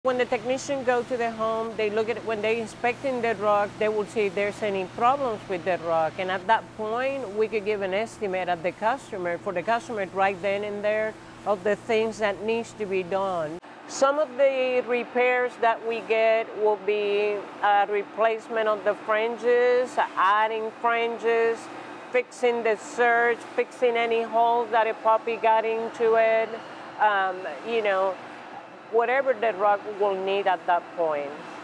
When the technician go to the home, they look at it, when they inspecting the rock, they will see if there's any problems with the rock. And at that point, we could give an estimate of the customer, for the customer right then and there, of the things that needs to be done. Some of the repairs that we get will be a replacement of the fringes, adding fringes, fixing the serge, fixing any holes that a puppy got into it, you know, whatever the rock will need at that point.